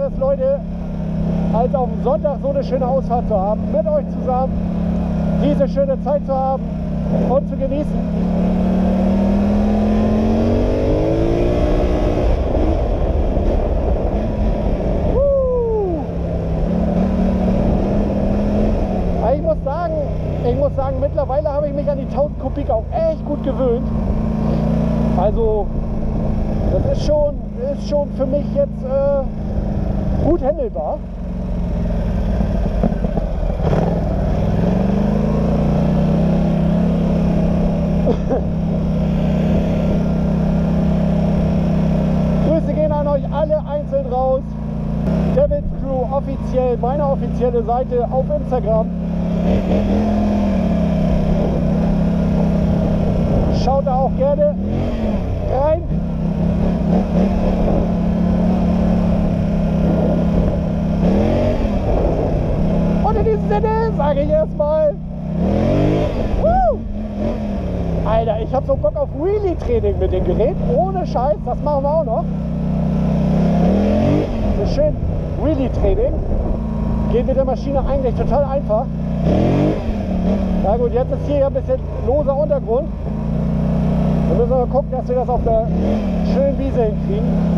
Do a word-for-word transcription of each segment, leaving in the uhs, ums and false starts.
Schöneres, Leute, als auf dem Sonntag so eine schöne Ausfahrt zu haben, mit euch zusammen diese schöne Zeit zu haben und zu genießen. Uh. Ich muss sagen, ich muss sagen, mittlerweile habe ich mich an die tausend Kubik auch echt gut gewöhnt. Also das ist schon, ist schon für mich jetzt äh, gut handelbar. Grüße gehen an euch alle einzeln raus. Devils Crew offiziell, meine offizielle Seite auf Instagram. Schaut da auch gerne rein. Und in diesem Sinne sage ich erstmal, Woo! Alter, ich habe so Bock auf Wheelie-Training mit dem Gerät, ohne Scheiß, das machen wir auch noch. So schön Wheelie-Training, geht mit der Maschine eigentlich total einfach. Na gut, jetzt ist hier ein bisschen loser Untergrund. Wir müssen mal gucken, dass wir das auf der schönen Wiese hinkriegen.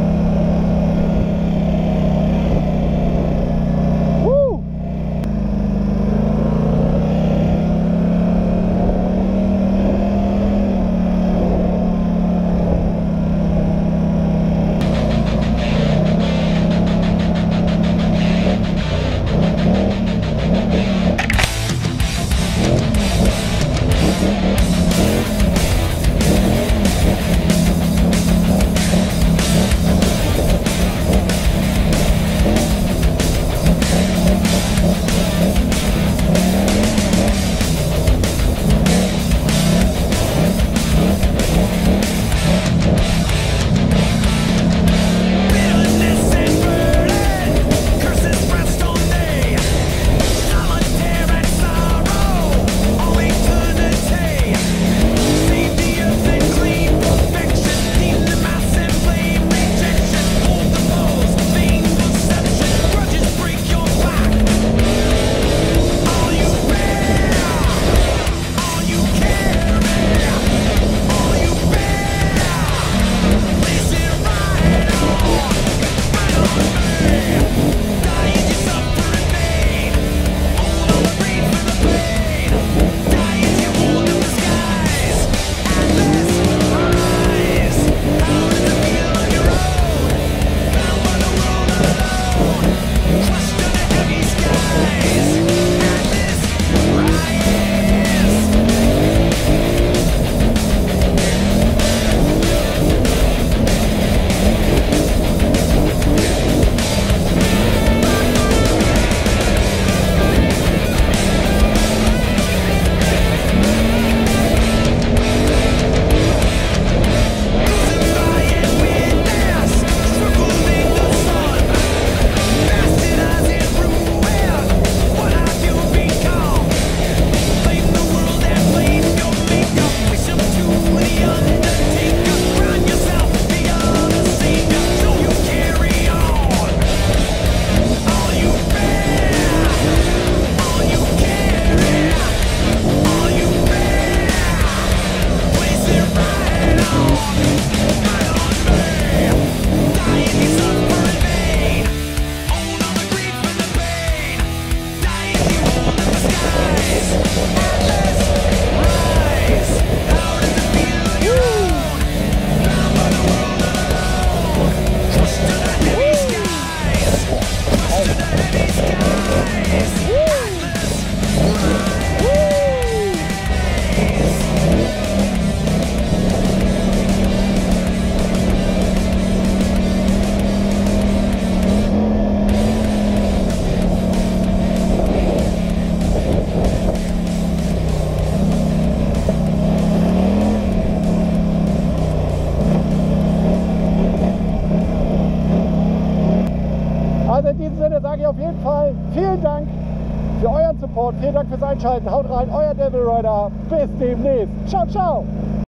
sage ich auf jeden Fall vielen Dank für euren Support, vielen Dank fürs Einschalten. Haut rein, euer Devil Rider. Bis demnächst. Ciao, ciao.